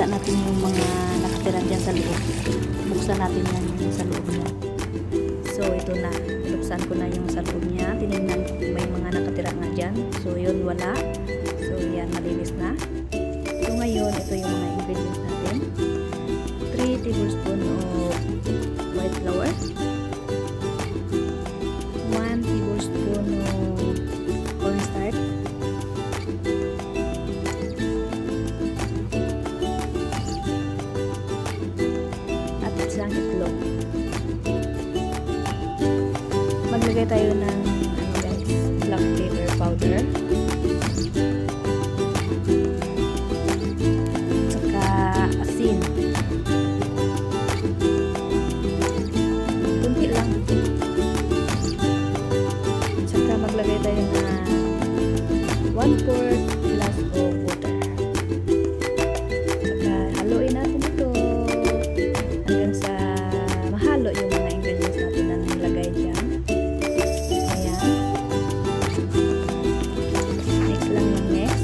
makita natin yung mga nakatira dyan sa loob. Buksan natin yan yung sa loob niya. So ito na, buksan ko na yung sa loob niya. Tinignan ko may mga nakatira nga dyan. So yun, wala. So yan, malinis na. So ngayon, ito yung mga ingredients natin. 3 tablespoons of white flour, 1 tablespoon of cornstarch, at isang itlog. Maglagay tayo ng guys, black pepper powder, saka asin. Kunti lang. Saka maglagay tayo ng 1/4 glass of water. Saka haluin natin ito hanggang sa mahalo yung mga ingredients natin na nilagay dyan. Ayan. Next lang yung next.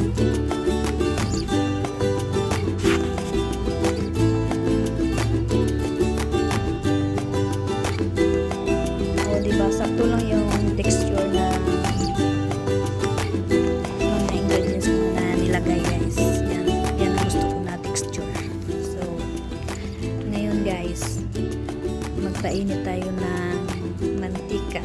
O diba, sakto lang yung texture na mga ingredients na nilagay guys. Yan ang gusto ko na texture. So, ngayon guys, magpainit tayo ng mantika.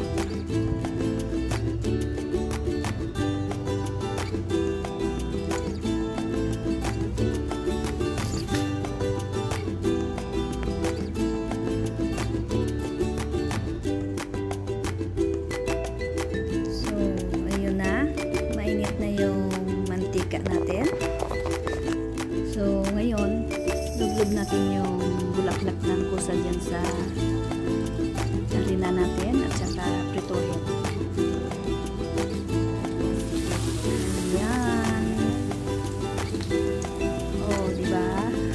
So, ayun na. Mainit na yung mantika natin. So, ngayon, lublob natin yung bulaklak ng kusa dyan sa harina natin at saka prituhin. Ayan. Oh, diba?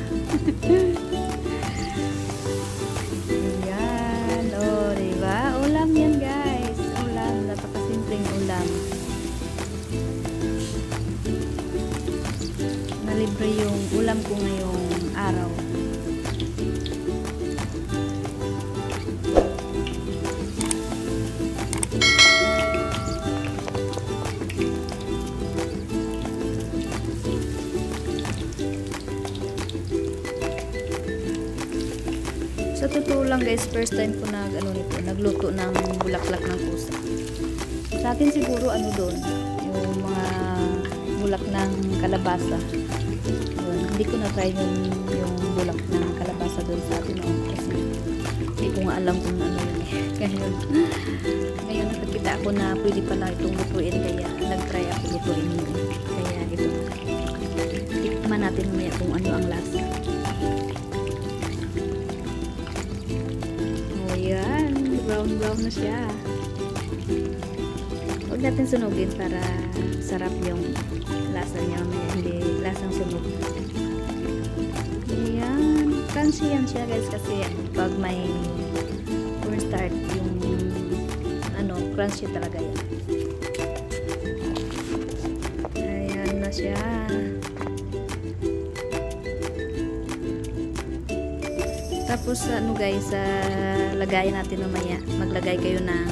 Ayan. Oh, diba? Ulam yan guys. Ulam. Napakasimpleng ulam. Nalibre yung ulam ko ngayong araw. Sa totoo lang guys, first time ko nagluto ng bulaklak ng pusa. Sa atin siguro doon, yung mga bulak ng kalabasa. Yun, hindi ko na try yung bulak ng kalabasa doon sa atin noon kasi hindi ko nga alam kung ano yun eh. Ngayon nakakita ako na pwede pala itong lutuin kaya nag-try ako lutuin yun. Kaya ito. Tikman natin maya kung ano ang lasa. Ayan, brown na siya. Huwag natin sunugin para sarap yung lasa niya. May hindi lasang sunog. Ayan, crunchy yan siya guys kasi pag may cornstarch yung crunchy talaga yan. Ayan na siya. Tapos guys, lagayin natin mamaya. Maglagay kayo ng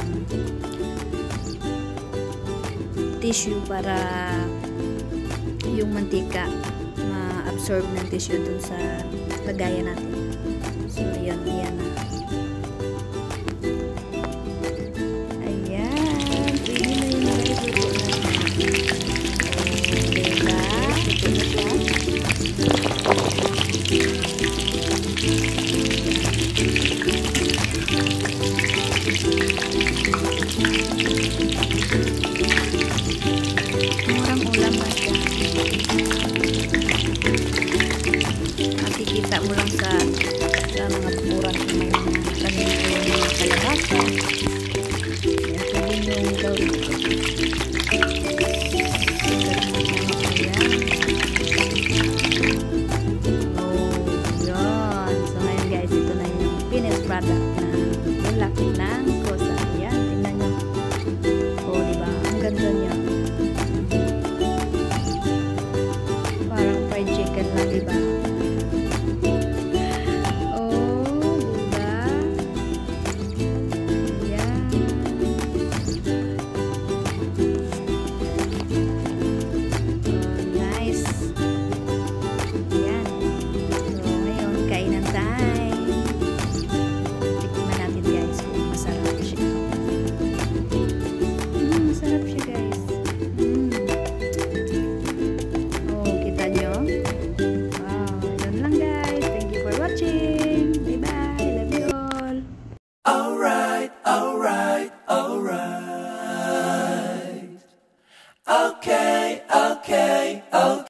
tissue para yung mantika ma-absorb ng tissue dun sa lagayan natin. So, ayan na. Ayan. Pwede na yun guys. Luto na siya. Diba? Luto na siya. Murang ulam na siya. Makikita mo lang sa mga bukuran kung may mga kanina yung kalabasa. Ito din yung gawin ko. Oh, yun. So ngayon guys, ito na yung finished product na bulak ng kusa. Ayan, tingnan nyo. Oh, diba? Ang ganda niya. Parang fried chicken lang, diba? Okay, okay, okay.